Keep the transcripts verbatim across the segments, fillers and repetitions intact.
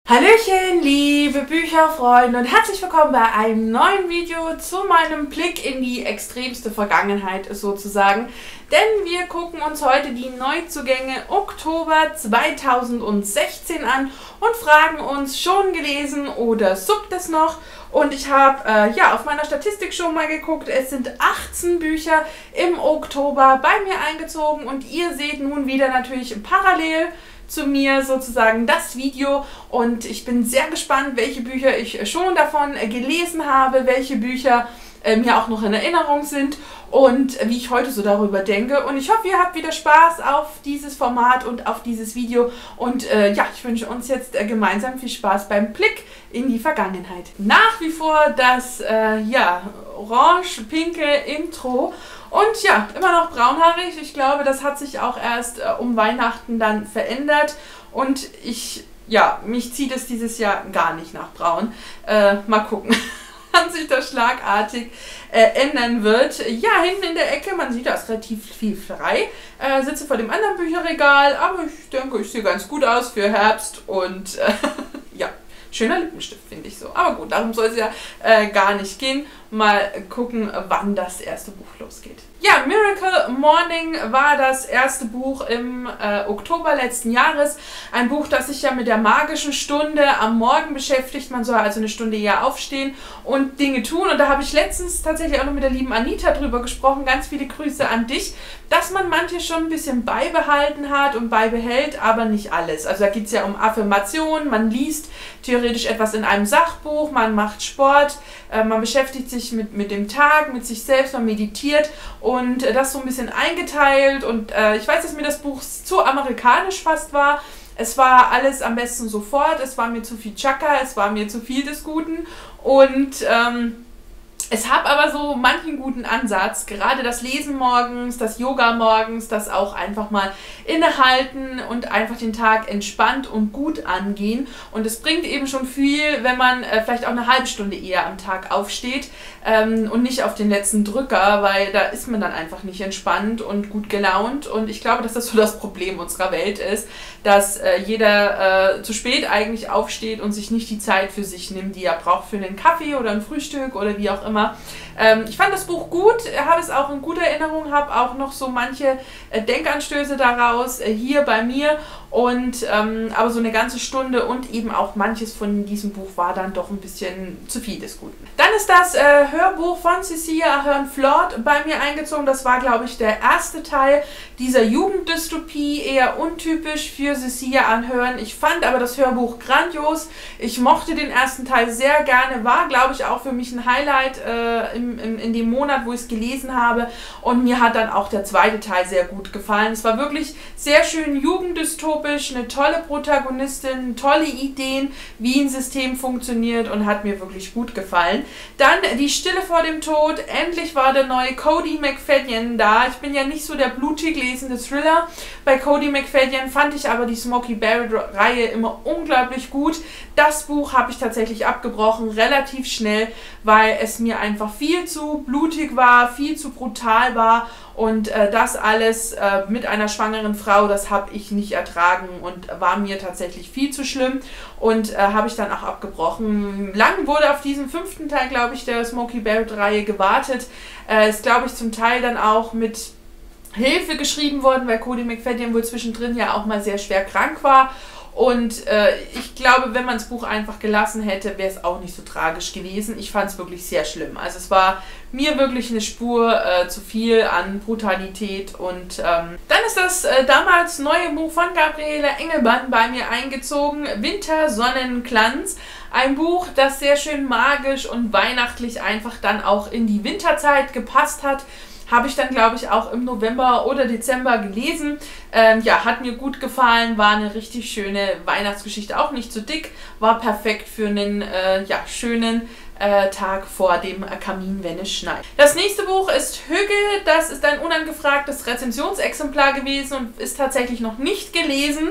Hallöchen, liebe Bücherfreunde und herzlich willkommen bei einem neuen Video zu meinem Blick in die extremste Vergangenheit sozusagen. Denn wir gucken uns heute die Neuzugänge Oktober zweitausendsechzehn an und fragen uns, schon gelesen oder suppt es noch? Und ich habe äh, ja auf meiner Statistik schon mal geguckt, es sind achtzehn Bücher im Oktober bei mir eingezogen und ihr seht nun wieder natürlich parallel zu mir sozusagen das Video und ich bin sehr gespannt, welche Bücher ich schon davon gelesen habe, welche Bücher äh, mir auch noch in Erinnerung sind und wie ich heute so darüber denke. Und ich hoffe, ihr habt wieder Spaß auf dieses Format und auf dieses Video und äh, ja, ich wünsche uns jetzt äh, gemeinsam viel Spaß beim Blick in die Vergangenheit. Nach wie vor das äh, ja, orange-pinke Intro. Und ja, immer noch braunhaarig. Ich glaube, das hat sich auch erst äh, um Weihnachten dann verändert. Und ich, ja, mich zieht es dieses Jahr gar nicht nach braun. Äh, mal gucken, wann sich das schlagartig äh, ändern wird. Ja, hinten in der Ecke, man sieht, da ist relativ viel frei. Äh, sitze vor dem anderen Bücherregal, aber ich denke, ich sehe ganz gut aus für Herbst. Und äh, ja, schöner Lippenstift, finde ich so. Aber gut, darum soll es ja äh, gar nicht gehen. Mal gucken, wann das erste Buch losgeht. Ja, Miracle Morning war das erste Buch im äh, Oktober letzten Jahres. Ein Buch, das sich ja mit der magischen Stunde am Morgen beschäftigt. Man soll also eine Stunde eher aufstehen und Dinge tun. Und da habe ich letztens tatsächlich auch noch mit der lieben Anita drüber gesprochen. Ganz viele Grüße an dich, dass man manches schon ein bisschen beibehalten hat und beibehält, aber nicht alles. Also da geht es ja um Affirmationen, man liest theoretisch etwas in einem Sachbuch, man macht Sport, äh, man beschäftigt sich mit, mit dem Tag, mit sich selbst, man meditiert und äh, das so ein bisschen eingeteilt und äh, ich weiß, dass mir das Buch zu amerikanisch fast war. Es war alles am besten sofort, es war mir zu viel Chaka, es war mir zu viel des Guten und ähm, es hat aber so manchen guten Ansatz, gerade das Lesen morgens, das Yoga morgens, das auch einfach mal innehalten und einfach den Tag entspannt und gut angehen. Und es bringt eben schon viel, wenn man äh, vielleicht auch eine halbe Stunde eher am Tag aufsteht ähm, und nicht auf den letzten Drücker, weil da ist man dann einfach nicht entspannt und gut gelaunt. Und ich glaube, dass das so das Problem unserer Welt ist, dass äh, jeder äh, zu spät eigentlich aufsteht und sich nicht die Zeit für sich nimmt, die er braucht für einen Kaffee oder ein Frühstück oder wie auch immer. Ähm, ich fand das Buch gut, habe es auch in guter Erinnerung, habe auch noch so manche äh, Denkanstöße daraus äh, hier bei mir und ähm, aber so eine ganze Stunde und eben auch manches von diesem Buch war dann doch ein bisschen zu viel des Guten. Dann ist das äh, Hörbuch von Cecilia Ahern Flood bei mir eingezogen. Das war, glaube ich, der erste Teil dieser Jugenddystopie, eher untypisch für Cecilia Ahern. Ich fand aber das Hörbuch grandios. Ich mochte den ersten Teil sehr gerne, war, glaube ich, auch für mich ein Highlight äh, im, im, in dem Monat, wo ich es gelesen habe. Und mir hat dann auch der zweite Teil sehr gut gefallen. Es war wirklich sehr schön jugenddystopisch, eine tolle Protagonistin, tolle Ideen, wie ein System funktioniert und hat mir wirklich gut gefallen. Dann Die Stille vor dem Tod. Endlich war der neue Cody McFadden da. Ich bin ja nicht so der blutig lesende Thriller. Bei Cody McFadden fand ich aber die Smokey Barrett-Reihe immer unglaublich gut. Das Buch habe ich tatsächlich abgebrochen, relativ schnell, weil es mir einfach viel zu blutig war, viel zu brutal war und äh, das alles äh, mit einer schwangeren Frau, das habe ich nicht ertragen und war mir tatsächlich viel zu schlimm und äh, habe ich dann auch abgebrochen. Lang wurde auf diesen fünften Teil, glaube ich, der Smokey Barrett-Reihe gewartet. Äh, ist, glaube ich, zum Teil dann auch mit Hilfe geschrieben worden, weil Cody McFadden wohl zwischendrin ja auch mal sehr schwer krank war. Und äh, ich glaube, wenn man das Buch einfach gelassen hätte, wäre es auch nicht so tragisch gewesen. Ich fand es wirklich sehr schlimm. Also es war mir wirklich eine Spur äh, zu viel an Brutalität. Und ähm, dann ist das äh, damals neue Buch von Gabriele Engelmann bei mir eingezogen, Winter Sonnenglanz. Ein Buch, das sehr schön magisch und weihnachtlich einfach dann auch in die Winterzeit gepasst hat. Habe ich dann, glaube ich, auch im November oder Dezember gelesen. Ähm, ja, hat mir gut gefallen, war eine richtig schöne Weihnachtsgeschichte, auch nicht zu dick, war perfekt für einen äh, ja, schönen äh, Tag vor dem äh, Kamin, wenn es schneit. Das nächste Buch ist Hügge, das ist ein unangefragtes Rezensionsexemplar gewesen und ist tatsächlich noch nicht gelesen.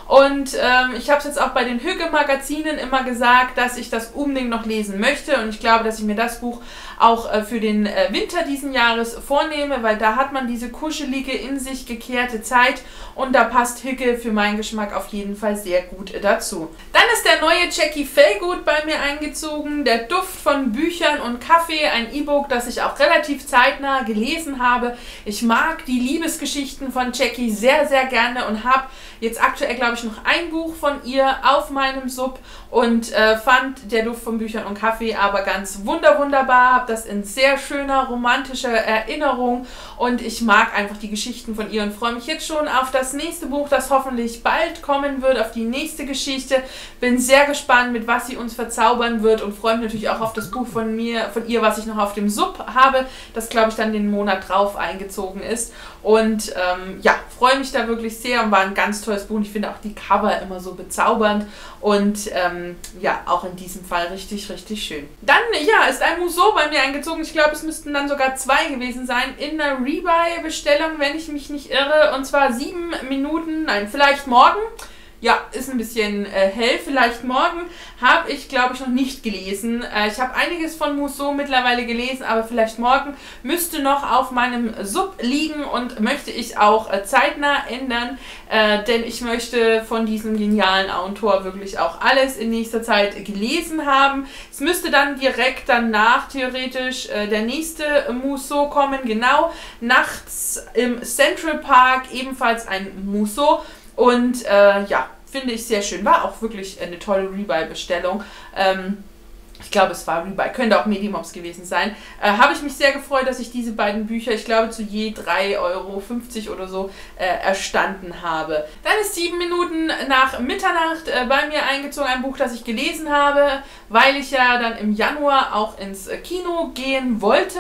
Und ähm, ich habe es jetzt auch bei den Hügge-Magazinen immer gesagt, dass ich das unbedingt noch lesen möchte. Und ich glaube, dass ich mir das Buch auch äh, für den äh, Winter diesen Jahres vornehme, weil da hat man diese kuschelige, in sich gekehrte Zeit und da passt Hügge für meinen Geschmack auf jeden Fall sehr gut dazu. Dann ist der neue Jackie Fellgood bei mir eingezogen, der Duft von Büchern und Kaffee, ein E-Book, das ich auch relativ zeitnah gelesen habe. Ich mag die Liebesgeschichten von Jackie sehr, sehr gerne und habe jetzt aktuell, glaube ich, noch ein Buch von ihr auf meinem Sub und äh, fand der Duft von Büchern und Kaffee aber ganz wunder wunderbar, habe das in sehr schöner, romantischer Erinnerung und ich mag einfach die Geschichten von ihr und freue mich jetzt schon auf das nächste Buch, das hoffentlich bald kommen wird, auf die nächste Geschichte. Bin sehr gespannt, mit was sie uns verzaubern wird und freue mich natürlich auch auf das Buch von mir, von ihr, was ich noch auf dem Sub habe, das, glaube ich, dann den Monat drauf eingezogen ist. Und ähm, ja, freue mich da wirklich sehr und war ein ganz tolles Buch. Ich finde auch die Cover immer so bezaubernd und ähm, ja, auch in diesem Fall richtig, richtig schön. Dann, ja, ist ein Museau bei mir eingezogen. Ich glaube, es müssten dann sogar zwei gewesen sein in einer Rebuy-Bestellung, wenn ich mich nicht irre. Und zwar sieben Minuten, nein, vielleicht morgen. Ja, ist ein bisschen äh, hell, vielleicht morgen. Habe ich, glaube ich, noch nicht gelesen. Äh, ich habe einiges von Museau mittlerweile gelesen, aber vielleicht morgen müsste noch auf meinem Sub liegen und möchte ich auch äh, zeitnah ändern, äh, denn ich möchte von diesem genialen Autor wirklich auch alles in nächster Zeit gelesen haben. Es müsste dann direkt danach theoretisch äh, der nächste Museau kommen, genau, nachts im Central Park, ebenfalls ein Museau. Und äh, ja, finde ich sehr schön. War auch wirklich eine tolle Rebuy-Bestellung. Ähm, ich glaube, es war Rebuy, könnte auch Medimobs gewesen sein. Äh, Habe ich mich sehr gefreut, dass ich diese beiden Bücher, ich glaube, zu je drei Euro fünfzig oder so äh, erstanden habe. Dann ist sieben Minuten nach Mitternacht äh, bei mir eingezogen, ein Buch, das ich gelesen habe, weil ich ja dann im Januar auch ins Kino gehen wollte.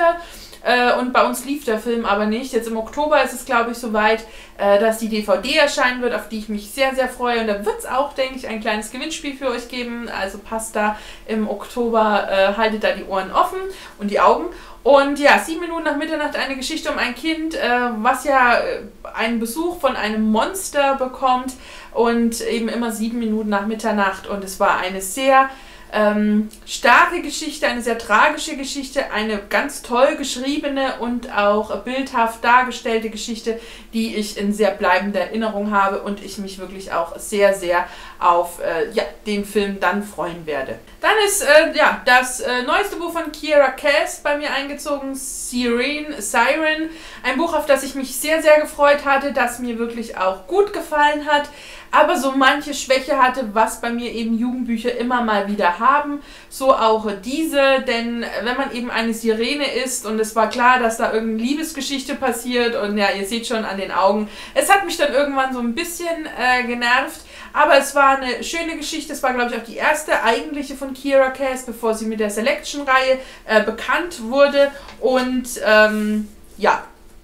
Und bei uns lief der Film aber nicht. Jetzt im Oktober ist es, glaube ich, soweit, dass die D V D erscheinen wird, auf die ich mich sehr, sehr freue. Und da wird es auch, denke ich, ein kleines Gewinnspiel für euch geben. Also passt da im Oktober, äh, haltet da die Ohren offen und die Augen. Und ja, sieben Minuten nach Mitternacht eine Geschichte um ein Kind, äh, was ja äh, einen Besuch von einem Monster bekommt. Und eben immer sieben Minuten nach Mitternacht. Und es war eine sehr Ähm, starke Geschichte, eine sehr tragische Geschichte, eine ganz toll geschriebene und auch bildhaft dargestellte Geschichte, die ich in sehr bleibender Erinnerung habe und ich mich wirklich auch sehr, sehr auf äh, ja, den Film dann freuen werde. Dann ist äh, ja, das äh, neueste Buch von Kiera Cass bei mir eingezogen, Siren, Siren, ein Buch, auf das ich mich sehr, sehr gefreut hatte, das mir wirklich auch gut gefallen hat, aber so manche Schwäche hatte, was bei mir eben Jugendbücher immer mal wieder haben. So auch diese, denn wenn man eben eine Sirene ist und es war klar, dass da irgendeine Liebesgeschichte passiert und ja, ihr seht schon an den Augen, es hat mich dann irgendwann so ein bisschen äh, genervt, aber es war eine schöne Geschichte. Es war, glaube ich, auch die erste eigentliche von Kiera Cass, bevor sie mit der Selection-Reihe äh, bekannt wurde und ähm, ja,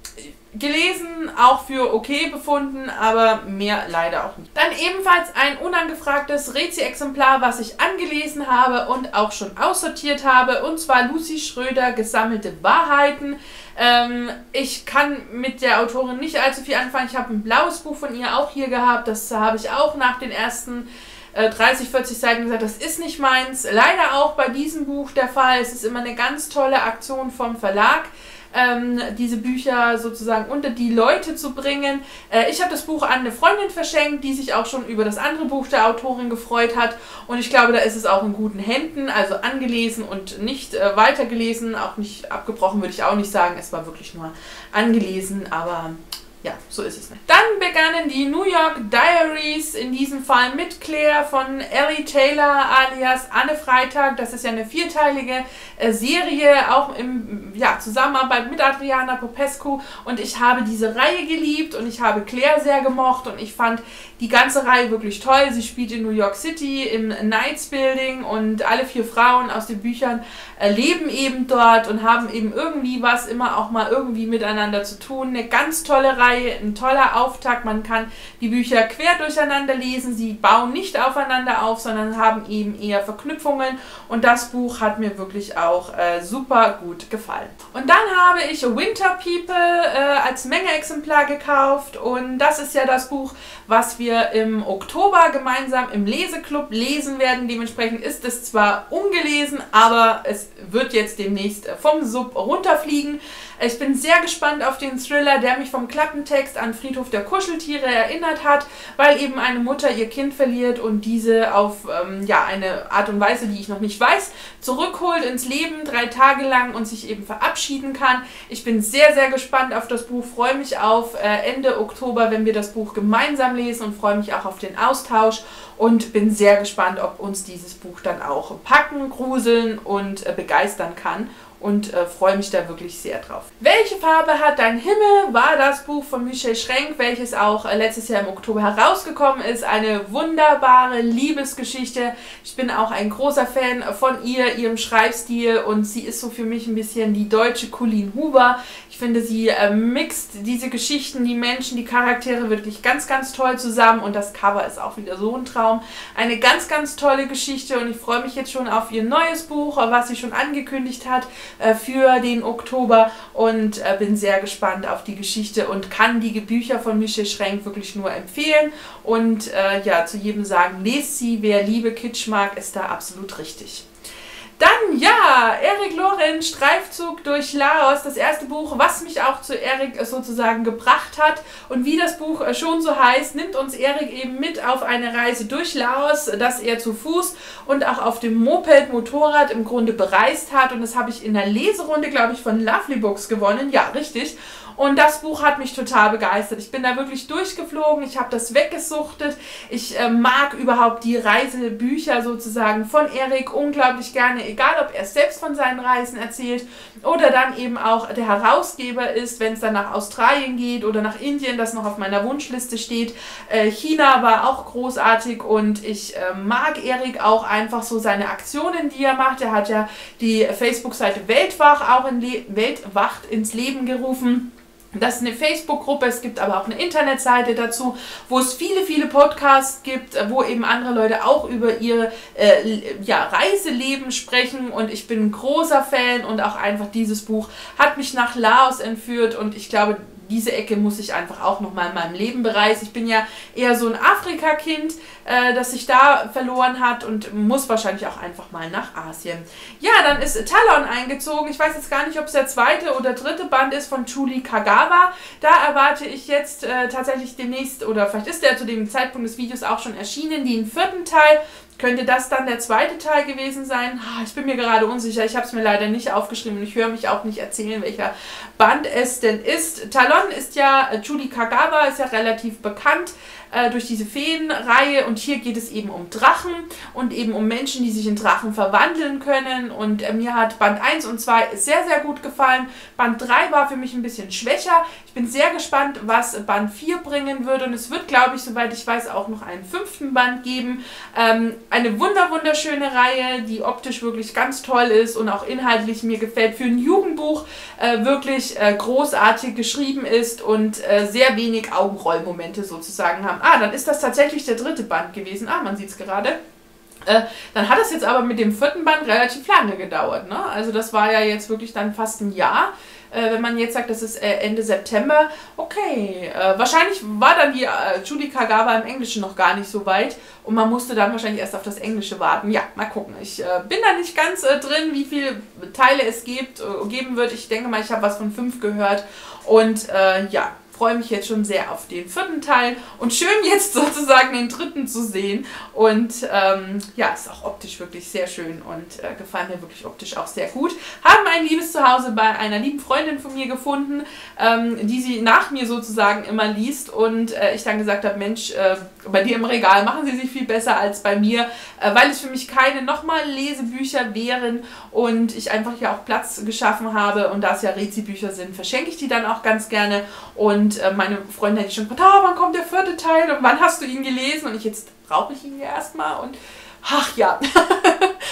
gelesen, auch für okay befunden, aber mehr leider auch nicht. Dann ebenfalls ein unangefragtes Rezi-Exemplar, was ich angelesen habe und auch schon aussortiert habe, und zwar Lucy Schröder, Gesammelte Wahrheiten. Ähm, ich kann mit der Autorin nicht allzu viel anfangen. Ich habe ein blaues Buch von ihr auch hier gehabt, das habe ich auch nach den ersten dreißig, vierzig Seiten gesagt, das ist nicht meins. Leider auch bei diesem Buch der Fall. Es ist immer eine ganz tolle Aktion vom Verlag, ähm, diese Bücher sozusagen unter die Leute zu bringen. Äh, ich habe das Buch an eine Freundin verschenkt, die sich auch schon über das andere Buch der Autorin gefreut hat. Und ich glaube, da ist es auch in guten Händen, also angelesen und nicht äh, weitergelesen, auch nicht abgebrochen, würde ich auch nicht sagen. Es war wirklich nur angelesen, aber ja, so ist es nicht. Dann begannen die New York Diaries, in diesem Fall mit Claire von Ellie Taylor alias Anne Freitag. Das ist ja eine vierteilige äh, Serie, auch in ja, Zusammenarbeit mit Adriana Popescu. Und ich habe diese Reihe geliebt und ich habe Claire sehr gemocht und ich fand die ganze Reihe wirklich toll. Sie spielt in New York City im Knights Building und alle vier Frauen aus den Büchern äh, leben eben dort und haben eben irgendwie was immer auch mal irgendwie miteinander zu tun. Eine ganz tolle Reihe. Reihe ein toller Auftakt. Man kann die Bücher quer durcheinander lesen. Sie bauen nicht aufeinander auf, sondern haben eben eher Verknüpfungen. Und das Buch hat mir wirklich auch äh, super gut gefallen. Und dann habe ich Winter People äh, als Menge-Exemplar gekauft. Und das ist ja das Buch, was wir im Oktober gemeinsam im Leseclub lesen werden. Dementsprechend ist es zwar ungelesen, aber es wird jetzt demnächst vom Sub runterfliegen. Ich bin sehr gespannt auf den Thriller, der mich vom Klappentext an Friedhof der Kuscheltiere erinnert hat, weil eben eine Mutter ihr Kind verliert und diese auf ähm, ja, eine Art und Weise, die ich noch nicht weiß, zurückholt ins Leben, drei Tage lang und sich eben verabschieden kann. Ich bin sehr, sehr gespannt auf das Buch, freue mich auf äh, Ende Oktober, wenn wir das Buch gemeinsam lesen und freue mich auch auf den Austausch und bin sehr gespannt, ob uns dieses Buch dann auch packen, gruseln und äh, begeistern kann. Und äh, freue mich da wirklich sehr drauf. Welche Farbe hat dein Himmel? War das Buch von Michel Schrenk, welches auch äh, letztes Jahr im Oktober herausgekommen ist. Eine wunderbare Liebesgeschichte. Ich bin auch ein großer Fan von ihr, ihrem Schreibstil und sie ist so für mich ein bisschen die deutsche Colleen Hoover. Ich finde, sie äh, mixt diese Geschichten, die Menschen, die Charaktere wirklich ganz, ganz toll zusammen und das Cover ist auch wieder so ein Traum. Eine ganz, ganz tolle Geschichte und ich freue mich jetzt schon auf ihr neues Buch, was sie schon angekündigt hat für den Oktober und äh, bin sehr gespannt auf die Geschichte und kann die Bücher von Michel Schrenk wirklich nur empfehlen und äh, ja, zu jedem sagen, lest sie, wer Liebe Kitsch mag, ist da absolut richtig. Dann, ja, Eric Lorenz, Streifzug durch Laos, das erste Buch, was mich auch zu Eric sozusagen gebracht hat. Und wie das Buch schon so heißt, nimmt uns Eric eben mit auf eine Reise durch Laos, das er zu Fuß und auch auf dem Moped, Motorrad im Grunde bereist hat. Und das habe ich in der Leserunde, glaube ich, von Lovely Books gewonnen. Ja, richtig. Und das Buch hat mich total begeistert. Ich bin da wirklich durchgeflogen, ich habe das weggesuchtet. Ich äh, mag überhaupt die Reisebücher sozusagen von Eric unglaublich gerne, egal ob er selbst von seinen Reisen erzählt oder dann eben auch der Herausgeber ist, wenn es dann nach Australien geht oder nach Indien, das noch auf meiner Wunschliste steht. Äh, China war auch großartig und ich äh, mag Eric auch einfach so seine Aktionen, die er macht. Er hat ja die Facebook-Seite Weltwach auch in Le Weltwacht ins Leben gerufen. Das ist eine Facebook-Gruppe, es gibt aber auch eine Internetseite dazu, wo es viele, viele Podcasts gibt, wo eben andere Leute auch über ihr äh, ja, Reiseleben sprechen und ich bin ein großer Fan und auch einfach dieses Buch hat mich nach Laos entführt und ich glaube, diese Ecke muss ich einfach auch nochmal in meinem Leben bereisen. Ich bin ja eher so ein Afrika-Kind, äh, das sich da verloren hat und muss wahrscheinlich auch einfach mal nach Asien. Ja, dann ist Talon eingezogen. Ich weiß jetzt gar nicht, ob es der zweite oder dritte Band ist von Julie Kagawa. Da erwarte ich jetzt äh, tatsächlich demnächst, oder vielleicht ist der zu dem Zeitpunkt des Videos auch schon erschienen, den vierten Teil. Könnte das dann der zweite Teil gewesen sein? Ich bin mir gerade unsicher. Ich habe es mir leider nicht aufgeschrieben und ich höre mich auch nicht erzählen, welcher Band es denn ist. Talon ist ja, Julie Kagawa ist ja relativ bekannt äh, durch diese Feenreihe und hier geht es eben um Drachen und eben um Menschen, die sich in Drachen verwandeln können und äh, mir hat Band eins und zwei sehr, sehr gut gefallen. Band drei war für mich ein bisschen schwächer. Ich bin sehr gespannt, was Band vier bringen wird und es wird, glaube ich, soweit ich weiß, auch noch einen fünften Band geben. Ähm, Eine wunder wunderschöne Reihe, die optisch wirklich ganz toll ist und auch inhaltlich mir gefällt. Für ein Jugendbuch äh, wirklich äh, großartig geschrieben ist und äh, sehr wenig Augenrollmomente sozusagen haben. Ah, dann ist das tatsächlich der dritte Band gewesen. Ah, man sieht es gerade. Äh, dann hat es jetzt aber mit dem vierten Band relativ lange gedauert, ne? Also das war ja jetzt wirklich dann fast ein Jahr. Äh, wenn man jetzt sagt, das ist äh, Ende September, okay, äh, wahrscheinlich war dann die äh, Julie Kagawa im Englischen noch gar nicht so weit und man musste dann wahrscheinlich erst auf das Englische warten. Ja, mal gucken. Ich äh, bin da nicht ganz äh, drin, wie viele Teile es gibt, äh, geben wird. Ich denke mal, ich habe was von fünf gehört und äh, ja, freue mich jetzt schon sehr auf den vierten Teil und schön jetzt sozusagen den dritten zu sehen und ähm, ja, ist auch optisch wirklich sehr schön und äh, gefallen mir wirklich optisch auch sehr gut. Haben ein liebes Zuhause bei einer lieben Freundin von mir gefunden, ähm, die sie nach mir sozusagen immer liest und äh, ich dann gesagt habe, Mensch, äh, bei dir im Regal machen sie sich viel besser als bei mir, äh, weil es für mich keine nochmal Lesebücher wären und ich einfach ja auch Platz geschaffen habe und da es ja Rezi-Bücher sind, verschenke ich die dann auch ganz gerne und meine Freundin hat schon gefragt, oh, wann kommt der vierte Teil und wann hast du ihn gelesen? Und ich, jetzt brauche ich ihn ja erstmal und ach ja. Also es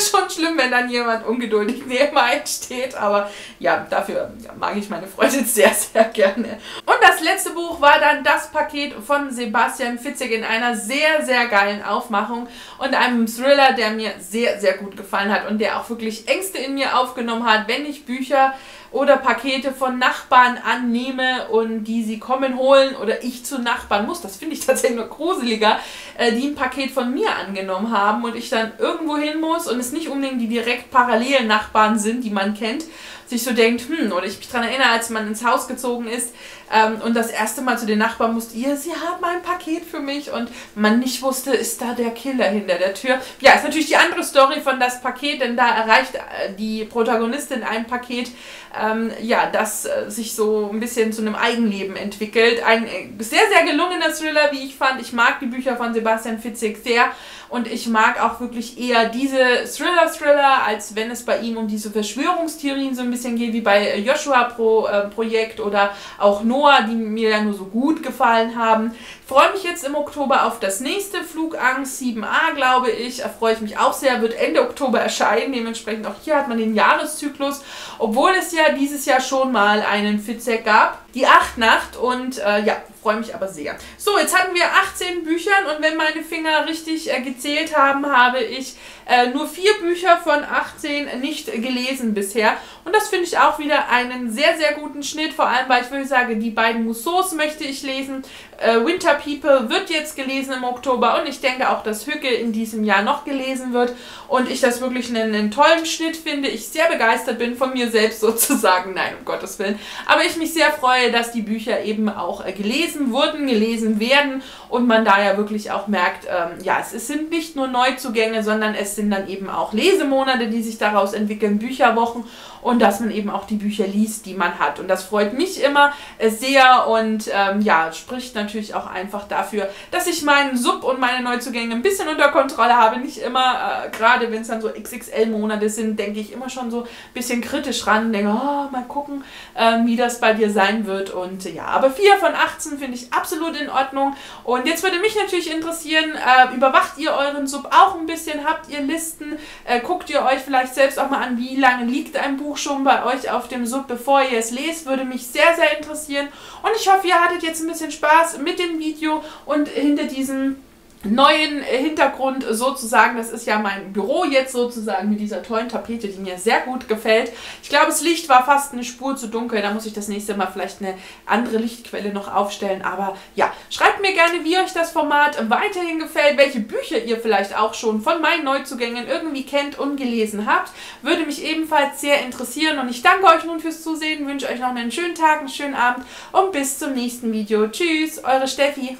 ist schon schlimm, wenn dann jemand ungeduldig neben einem steht, aber ja, dafür ja, mag ich meine Freundin sehr, sehr gerne. Und das letzte Buch war dann das Paket von Sebastian Fitzek in einer sehr, sehr geilen Aufmachung und einem Thriller, der mir sehr, sehr gut gefallen hat und der auch wirklich Ängste in mir aufgenommen hat, wenn ich Bücher oder Pakete von Nachbarn annehme und die sie kommen holen oder ich zu Nachbarn muss. Das finde ich tatsächlich noch gruseliger, äh, die ein Paket von mir angenommen haben und ich dann irgendwo hin muss und es nicht unbedingt die direkt parallelen Nachbarn sind, die man kennt, sich so denkt, hm, oder ich mich daran erinnere, als man ins Haus gezogen ist ähm, und das erste Mal zu den Nachbarn musste, ihr, sie haben ein Paket für mich und man nicht wusste, ist da der Killer hinter der Tür. Ja, ist natürlich die andere Story von das Paket, denn da erreicht äh, die Protagonistin ein Paket, ähm, ja, das äh, sich so ein bisschen zu einem Eigenleben entwickelt. Ein äh, sehr, sehr gelungener Thriller, wie ich fand. Ich mag die Bücher von Sebastian Fitzek sehr und ich mag auch wirklich eher diese Thriller-Thriller, als wenn es bei ihm um diese Verschwörungstheorien so ein bisschen geht, wie bei Joshua Pro, äh, Projekt oder auch Noah, die mir ja nur so gut gefallen haben. Ich freue mich jetzt im Oktober auf das nächste, Flugangst sieben a, glaube ich. Da freue ich mich auch sehr, wird Ende Oktober erscheinen. Dementsprechend auch hier hat man den Jahreszyklus, obwohl es ja dieses Jahr schon mal einen Fitzek gab. Die Achtnacht und äh, ja, freue mich aber sehr. So, jetzt hatten wir achtzehn Büchern und wenn meine Finger richtig äh, gezählt haben, habe ich äh, nur vier Bücher von achtzehn nicht gelesen bisher. Und das finde ich auch wieder einen sehr, sehr guten Schnitt, vor allem, weil ich würde sagen, die beiden Museaus möchte ich lesen. Äh, Winter People wird jetzt gelesen im Oktober und ich denke auch, dass Hücke in diesem Jahr noch gelesen wird und ich das wirklich einen, einen tollen Schnitt finde. Ich sehr begeistert bin von mir selbst sozusagen, nein, um Gottes Willen, aber ich mich sehr freue, dass die Bücher eben auch äh, gelesen wurden, gelesen werden und man da ja wirklich auch merkt, ähm, ja, es, es sind nicht nur Neuzugänge, sondern es sind dann eben auch Lesemonate, die sich daraus entwickeln, Bücherwochen und dass man eben auch die Bücher liest, die man hat. Und das freut mich immer äh, sehr und ähm, ja, spricht natürlich auch einfach dafür, dass ich meinen Sub und meine Neuzugänge ein bisschen unter Kontrolle habe. Nicht immer, äh, gerade wenn es dann so X X L-Monate sind, denke ich immer schon so ein bisschen kritisch ran, denke, oh, mal gucken, äh, wie das bei dir sein wird. Und äh, ja, aber vier von achtzehn finde ich absolut in Ordnung. Und jetzt würde mich natürlich interessieren, äh, überwacht ihr euren Sub auch ein bisschen? Habt ihr Listen? Äh, guckt ihr euch vielleicht selbst auch mal an, wie lange liegt ein Buch schon bei euch auf dem Sub, bevor ihr es lest? Würde mich sehr, sehr interessieren. Und ich hoffe, ihr hattet jetzt ein bisschen Spaß mit dem Video und hinter diesem neuen Hintergrund sozusagen. Das ist ja mein Büro jetzt sozusagen mit dieser tollen Tapete, die mir sehr gut gefällt. Ich glaube, das Licht war fast eine Spur zu dunkel. Da muss ich das nächste Mal vielleicht eine andere Lichtquelle noch aufstellen. Aber ja, schreibt mir gerne, wie euch das Format weiterhin gefällt, welche Bücher ihr vielleicht auch schon von meinen Neuzugängen irgendwie kennt und gelesen habt. Würde mich ebenfalls sehr interessieren. Und ich danke euch nun fürs Zusehen, wünsche euch noch einen schönen Tag, einen schönen Abend und bis zum nächsten Video. Tschüss, eure Steffi.